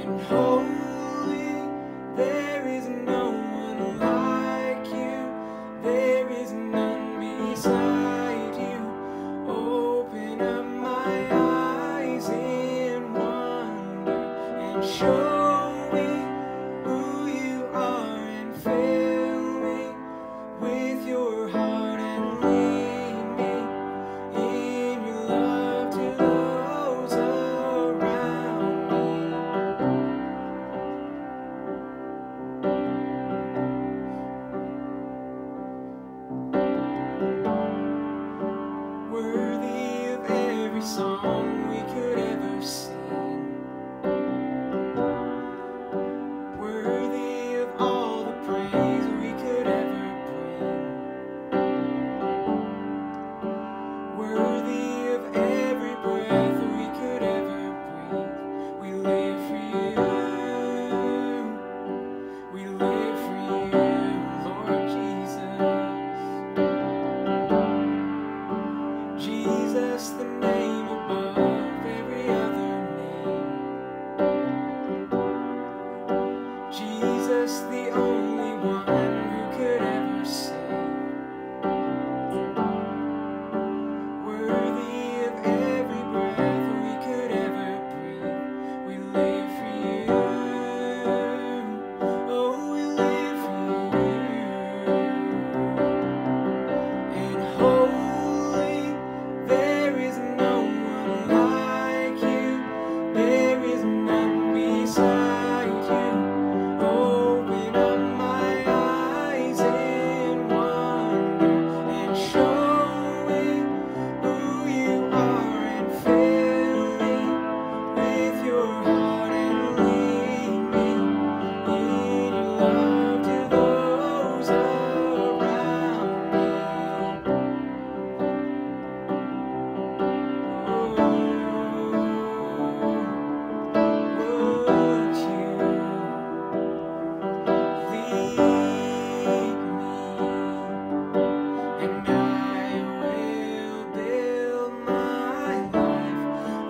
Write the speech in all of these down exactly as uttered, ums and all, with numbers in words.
and holy. There is no one like you. There is none beside you. Open up my eyes in wonder and show me who you are, and fill me with your heart and lead me in your love to those around me. Worthy of every song we could ever sing, worthy of all the praise we could ever bring, worthy of every breath we could ever breathe. We live for you, we live for you, Lord Jesus. Jesus, the name above every other name. Jesus, the only one who could ever save. Worthy of every breath we could ever breathe. We live for you. Oh, we live for you. And holy, there is no one like you. There is none beside you. Open up my eyes in wonder and show me who you are, and fill me with your heart and lead me in your love to those around me. Would you lead me, and I will build my life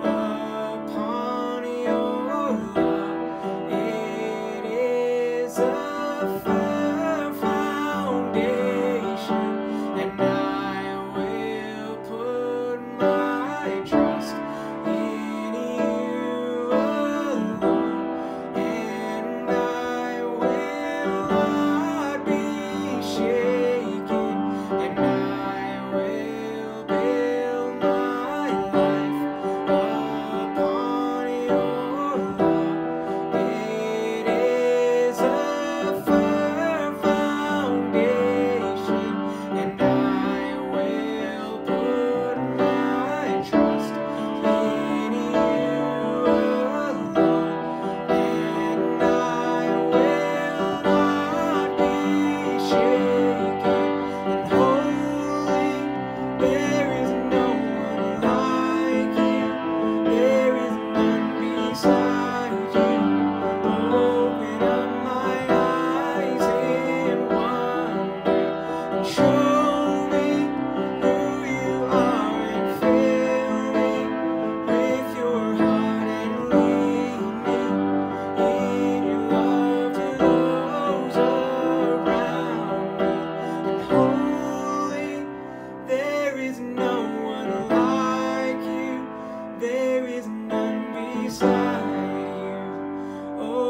upon your love. It is a firm foundation, and I will put my trust in you alone, and I will not be shaken, and I will build my life upon your love. It is a firm foundation, and I will put my trust in you alone, and I will not be shaken. And holy, there is no one like you. There is none beside you. Open up my eyes in wonder and show me who you are, and fill me with your heart and lead me in your love to those around me. And holy, there is no one like you. There is none beside you.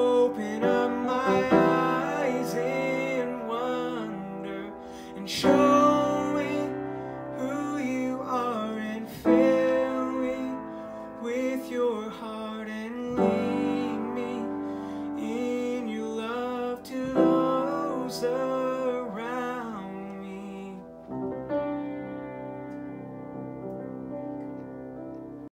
Open up my eyes in wonder and show